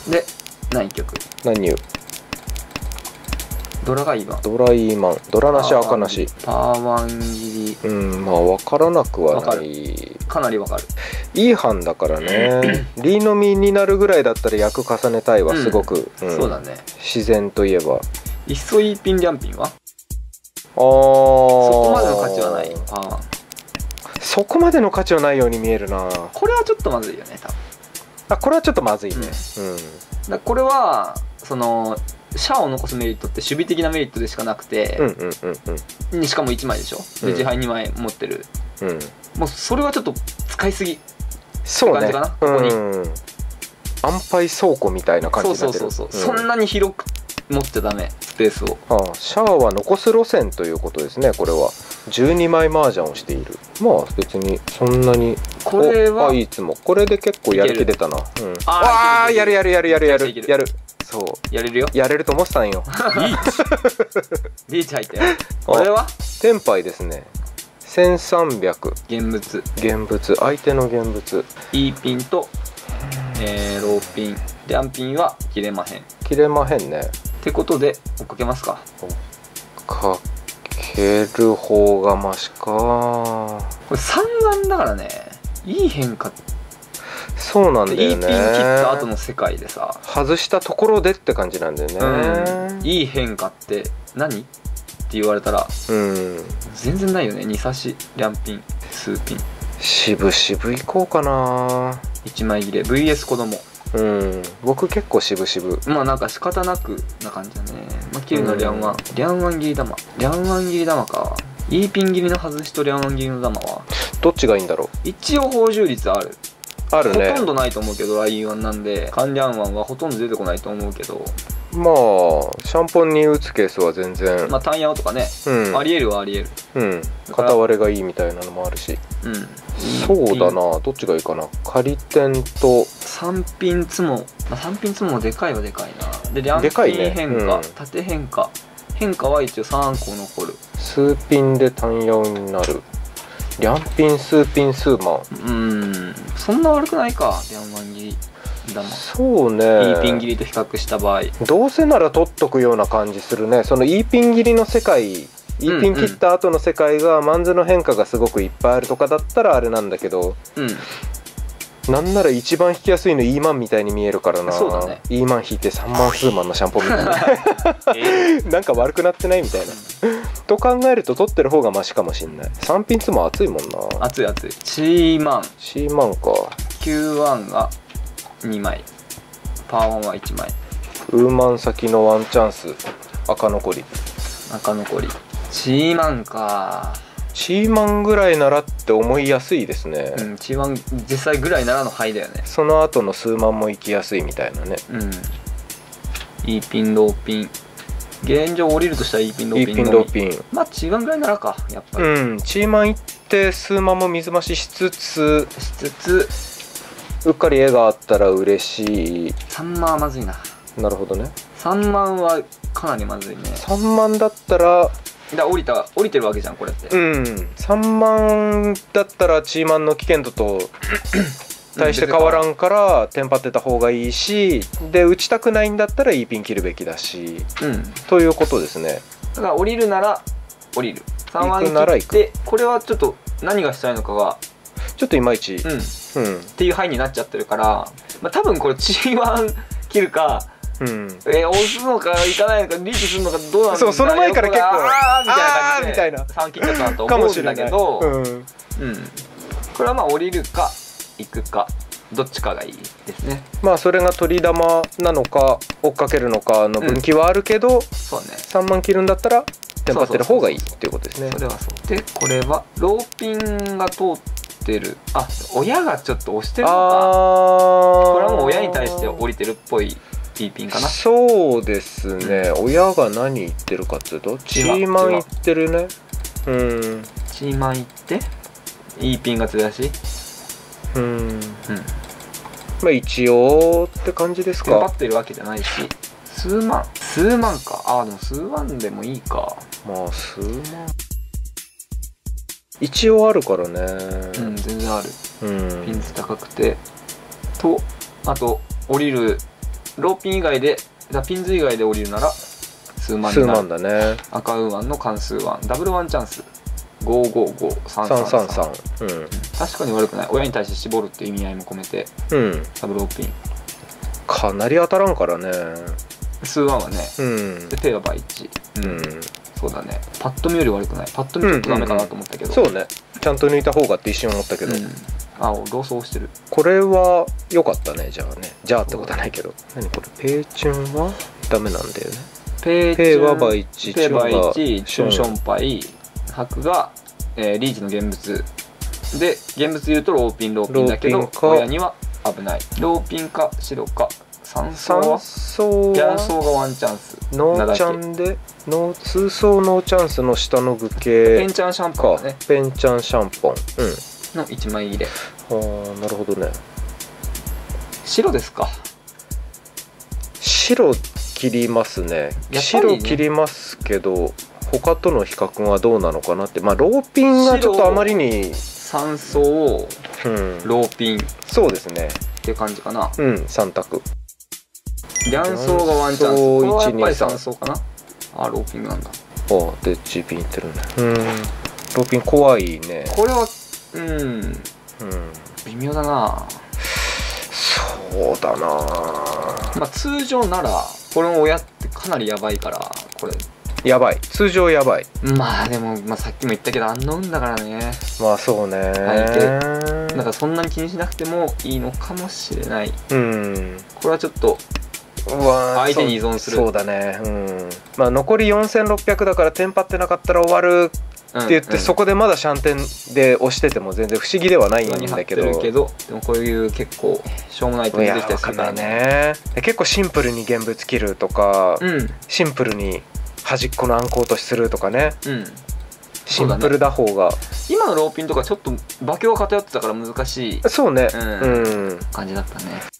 で何曲？ 何言う？ ドラがいいわ。 ドライマン、ドラなし赤なし。 パーワン切り。 まあ分からなくはない。 かなり分かる。 いい版だからね。リのみになるぐらいだったら役重ねたいはすごく、 そうだね。 自然といえば。 いっそいいピンリャンピンはそそこまでの価値はない。パーワン。 そこまでの価値はないように見えるな。 これはちょっとまずいよね、多分。 これはちょっとまずいね。 だこれはそのシャアを残すメリットって守備的なメリットでしかなくて、しかも1枚でしょ。で自敗2枚持ってる。もうそれはちょっと使いすぎって感じかな。ここに安牌倉庫みたいな感じになってる。 そんなに広く持っちゃダメ、スペースを。 シャアは残す路線ということですね。これは12枚麻雀をしている。まあ別にそんなに。 これはいつもこれで結構やる気出たな。やる。そうやれるよ。 やれると思ってたんよ。 リーチ入ったよ。これはテンパイですね。1300。 現物。 相手の現物。 E ピンと、ローピン、リャンピンは切れまへん。 切れまへんね。 ってことで追っかけますか。 かける方がマシか。 これ3眼だからね、いい変化。 そうなんだよね。 いいピン切った後の世界でさ、 外したところでって感じなんだよね。 いい変化って何って言われたら、全然ないよね。2差しリャンピン数ピン。 渋々いこうかな。 1枚切れ VS 子供。 僕結構渋々。 まあなんか仕方なくな感じだね。切るのリャンワン切り玉。リャンワン切り玉か。E ピン切りの外しとリャンワン切りの玉はどっちがいいんだろう。 一応包充率あるね。ほとんどないと思うけど、ラインワンなんでカンリャンワンはほとんど出てこないと思うけど、 まあシャンポンに打つケースは全然、 まあ単ヤオとかね、ありえるはありえる。 片割れがいいみたいなのもあるし。そうだな。どっちがいいかな。仮点と 3ピンツモ。3ピンツモもでかいはでかいな。でリャンピン変化、縦変化は一応3個残る。 数ピンで単ヤオになる。リャンピン数ピン数マン。 そんな悪くないか。リャンワン切り玉。 そうね。 E ピン切りと比較した場合、 どうせなら取っとくような感じするね。その E ピン切りの世界、E ピン切った後の世界がマンズの変化がすごくいっぱいあるとかだったらあれなんだけど、なんなら一番引きやすいの E マンみたいに見えるからな。 そうだね。 E マン引いて3万数万のシャンポンみたいななんか悪くなってないみたいなと考えると取ってる方がマシかもしんない。3ピンツも熱いもんな。 熱い。C マンか。 Q ワンが2枚、パーワンは1枚。 ウーマン先のワンチャンス。赤残り。 C マンか。 チーマンぐらいならって思いやすいですね。 チーマン実際ぐらいならの範囲だよね。 その後の数万も行きやすいみたいなね。 E ピンローピン。現状降りるとしたら E ピンローピン。まあチーマンぐらいならか、やっぱり。 チーマン行って数万も水増ししつつうっかり絵があったら嬉しい。 3万はまずいな。 なるほどね。 3万はかなりまずいね。 3万だったら降りてるわけじゃん、これって。 3万だったらチーマンの危険度と大して変わらんからテンパってた方がいいし、で打ちたくないんだったら E ピン切るべきだし、ということですね。 だから降りるなら降りる。3万切って、これはちょっと何がしたいのかがちょっといまいちっていう範囲になっちゃってるから、多分これ G1 切るか、押すのかいかないのか、リーチするのかどうなんだろう。 その前から結構みたいな感じで3切っちゃったなと思うんだけど、これはまあ降りるか行くかどっちかがいいですね。 まあそれが取り玉なのか追っかけるのかの分岐はあるけど、3万切るんだったらテンパってる方がいいっていうことですね。 それはそうで、これはローピンが通ってる。親がちょっと押してるのか。これはもう親に対して降りてるっぽい E ピンかな。 そうですね。親が何言ってるかっていうとチーマン言ってるね。 チーマン言って E ピンがつ出し。 まあ一応って感じですか。 テンパってるわけじゃないし、数万か。でも数万でもいいか。 まあ数万一応あるからね。 全然ある。ピンズ高くてと、あと降りるローピン以外でピンズ以外で降りるなら数万数になる。 万だね。 赤ウーワンの関数ワンダブルワンチャンス555333、 333。うん。 確かに悪くない。親に対して絞るっていう意味合いも込めてうん。 ダブルオーピンかなり当たらんからね。 数ワンはね、 うん。 でペイは倍1。 うん。 そうだね。パッと見より悪くない。パッと見ちょっとダメかなと思ったけど、 そうね。ちゃんと抜いた方がって一瞬思ったけど、 あ、ローソーしてる。 これは良かったね。じゃあね、じゃあってことはないけど、何これ、ペイチュンはダメなんだよね。 ペイは倍1、チペイ倍ュンが 1、チュンションパイ、白が、リーチの現物で、現物言うとローピンだけど親には危ない。ローピンか白か。3層はヤンソーがワンチャンス。 ノーチャンで2層ノーチャンスの下の具系ペンチャンシャンポンね。 ペンチャンシャンポン、 の1枚入れ。 ああ、なるほどね。 白ですか。 白切りますね。白切りますけど他との比較はどうなのかなって。まあローピンがちょっとあまりに 3層をローピン、 そうですねっていう感じかな。 3択。 ヤンソーがワンチャンス。これはやっぱり3層かな。あ、ローピンなんだ。 あで G ピンいってるね。ローピン怖いね。 これは微妙だな。 そうだな。 まあ通常ならこれの親ってかなりやばいから、これやばい、通常やばい。 まあでも、さっきも言ったけどアンノウンだからね。 まあそうね。 なんかそんなに気にしなくてもいいのかもしれない。これはちょっと相手に依存する。 そうだね。まあ残り4600だからテンパってなかったら終わるって言って、そこでまだシャンテンで押してても全然不思議ではないんだけど、 でもこういう結構しょうもないと出てきたりするからね。結構シンプルに現物切るとか、シンプルに端っこの暗号落としするとかね、シンプルだ方が、 今のローピンとかちょっと馬鏡が偏ってたから難しい、 そうね、 感じだったね。